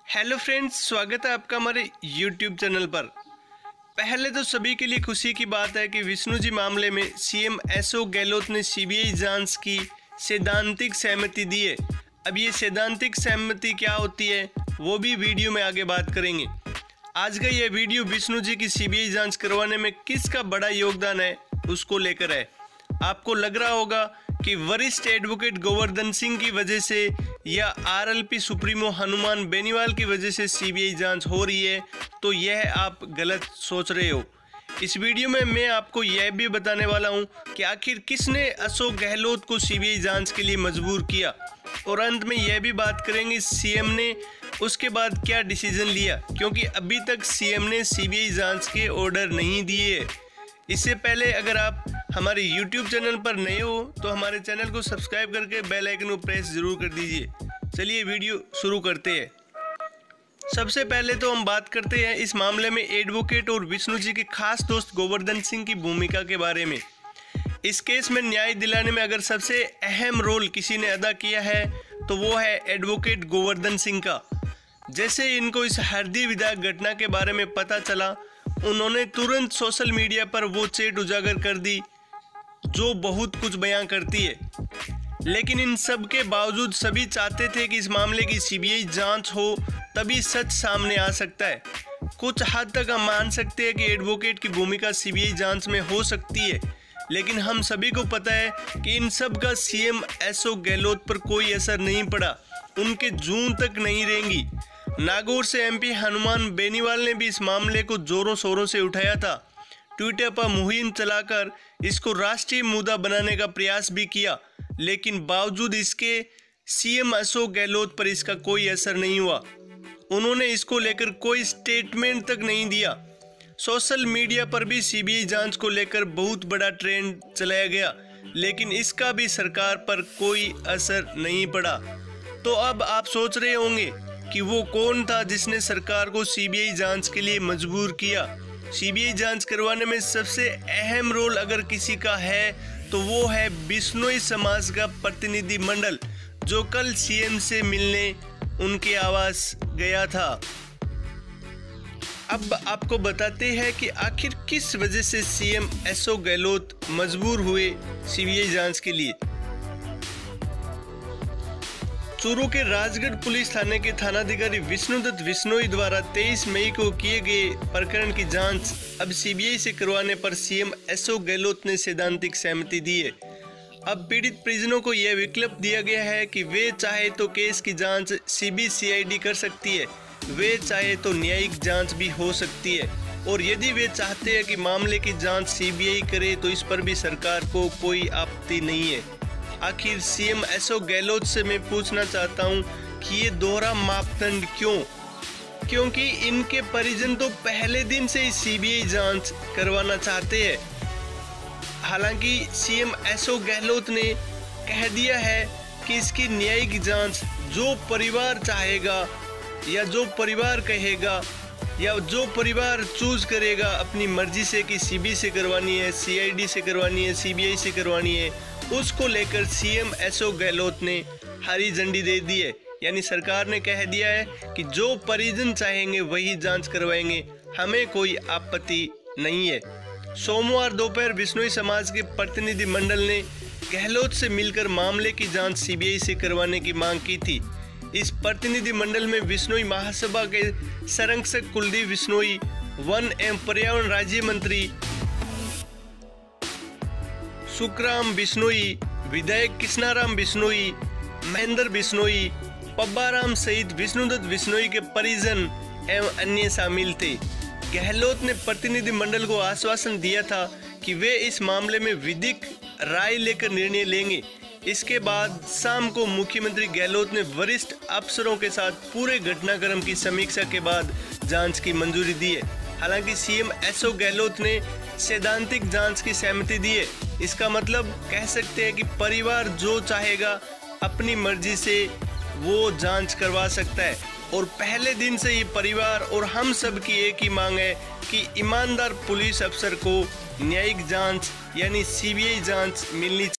Hello friends, स्वागत है आपका हमारे यूट्यूब चैनल पर। पहले तो सभी के लिए खुशी की बात है कि विष्णु जी मामले में सीएम अशोक गहलोत ने सीबीआई जांच की सैद्धांतिक सहमति दी है। अब ये सैद्धांतिक सहमति क्या होती है वो भी वीडियो में आगे बात करेंगे। आज का यह वीडियो विष्णु जी की सीबीआई जांच करवाने में किसका बड़ा योगदान है उसको लेकर है। आपको लग रहा होगा कि वरिष्ठ एडवोकेट गोवर्धन सिंह की वजह से या आरएलपी सुप्रीमो हनुमान बेनीवाल की वजह से सीबीआई जांच हो रही है, तो यह आप गलत सोच रहे हो। इस वीडियो में मैं आपको यह भी बताने वाला हूं कि आखिर किसने अशोक गहलोत को सीबीआई जांच के लिए मजबूर किया, और अंत में यह भी बात करेंगे सीएम ने उसके बाद क्या डिसीजन लिया, क्योंकि अभी तक सीएम ने सीबीआई जांच के ऑर्डर नहीं दिए। इससे पहले अगर आप हमारे YouTube चैनल पर नए हो तो हमारे चैनल को सब्सक्राइब करके बेल आइकन को प्रेस जरूर कर दीजिए। चलिए वीडियो शुरू करते हैं। सबसे पहले तो हम बात करते हैं इस मामले में एडवोकेट और विष्णु जी के खास दोस्त गोवर्धन सिंह की भूमिका के बारे में। इस केस में न्याय दिलाने में अगर सबसे अहम रोल किसी ने अदा किया है तो वो है एडवोकेट गोवर्धन सिंह का। जैसे इनको इस हरदी विधायक घटना के बारे में पता चला, उन्होंने तुरंत सोशल मीडिया पर वो चैट उजागर कर दी जो बहुत कुछ बयां करती है। लेकिन इन सब के बावजूद सभी चाहते थे कि इस मामले की सीबीआई जांच हो, तभी सच सामने आ सकता है। कुछ हद तक हम मान सकते हैं कि एडवोकेट की भूमिका सीबीआई जांच में हो सकती है, लेकिन हम सभी को पता है कि इन सब का सीएम अशोक गहलोत पर कोई असर नहीं पड़ा, उनके जून तक नहीं रहेंगी। नागौर से एमपी हनुमान बेनीवाल ने भी इस मामले को जोरों शोरों से उठाया था। ट्विटर पर मुहिम चलाकर इसको राष्ट्रीय मुद्दा बनाने का प्रयास भी किया, लेकिन बावजूद इसके सीएम अशोक गहलोत पर इसका कोई असर नहीं हुआ। उन्होंने इसको लेकर कोई स्टेटमेंट तक नहीं दिया। सोशल मीडिया पर भी सीबीआई जांच को लेकर बहुत बड़ा ट्रेंड चलाया गया, लेकिन इसका भी सरकार पर कोई असर नहीं पड़ा। तो अब आप सोच रहे होंगे कि वो कौन था जिसने सरकार को सीबीआई जांच के लिए मजबूर किया। सीबीआई जांच करवाने में सबसे अहम रोल अगर किसी का है तो वो है बिश्नोई समाज का प्रतिनिधि मंडल, जो कल सीएम से मिलने उनके आवास गया था। अब आपको बताते हैं कि आखिर किस वजह से सीएम अशोक गहलोत मजबूर हुए सीबीआई जांच के लिए। चूरू के राजगढ़ पुलिस थाने के थानाधिकारी विष्णुदत्त बिश्नोई द्वारा 23 मई को किए गए प्रकरण की जांच अब सीबीआई से करवाने पर सीएम अशोक गहलोत ने सैद्धांतिक सहमति दी है। अब पीड़ित परिजनों को यह विकल्प दिया गया है कि वे चाहे तो केस की जांच सीबीसीआईडी कर सकती है, वे चाहे तो न्यायिक जांच भी हो सकती है, और यदि वे चाहते हैं कि मामले की जांच सीबीआई करे तो इस पर भी सरकार को कोई आपत्ति नहीं है। आखिर सीएम अशोक गहलोत से मैं पूछना चाहता हूं कि ये दोहरा मापदंड क्यों? क्योंकि इनके परिजन तो पहले दिन से ही सीबीआई जांच करवाना चाहते हैं। हालांकि सीएम अशोक गहलोत ने कह दिया है कि इसकी न्यायिक जांच जो परिवार चाहेगा या जो परिवार कहेगा या जो परिवार चूज करेगा अपनी मर्जी से कि सीबीआई से करवानी है, सीआईडी से करवानी है, सीबीआई से करवानी है, उसको लेकर सीएम अशोक गहलोत ने हरी झंडी दे दी है। यानी सरकार ने कह दिया है कि जो परिजन चाहेंगे वही जांच करवाएंगे, हमें कोई आपत्ति नहीं है। सोमवार दोपहर बिश्नोई समाज के प्रतिनिधि मंडल ने गहलोत से मिलकर मामले की जांच सीबीआई से करवाने की मांग की थी। इस प्रतिनिधि मंडल में बिश्नोई महासभा के संरक्षक कुलदीप बिश्नोई, वन एवं पर्यावरण राज्य मंत्री सुखराम बिश्नोई, विधायक कृष्णाराम बिश्नोई, महेंद्र बिश्नोई, पब्बाराम सहित विष्णुदत्त बिश्नोई के परिजन एवं अन्य शामिल थे। गहलोत ने प्रतिनिधि मंडल को आश्वासन दिया था कि वे इस मामले में विधिक राय लेकर निर्णय लेंगे। इसके बाद शाम को मुख्यमंत्री गहलोत ने वरिष्ठ अफसरों के साथ पूरे घटनाक्रम की समीक्षा के बाद जांच की मंजूरी दी है। हालांकि सीएम अशोक गहलोत ने सैद्धांतिक जांच की सहमति दी है। इसका मतलब कह सकते हैं कि परिवार जो चाहेगा अपनी मर्जी से वो जांच करवा सकता है, और पहले दिन से ये परिवार और हम सब की एक ही मांग है कि ईमानदार पुलिस अफसर को न्यायिक जांच यानी सीबीआई जांच मिलनी चाहिए।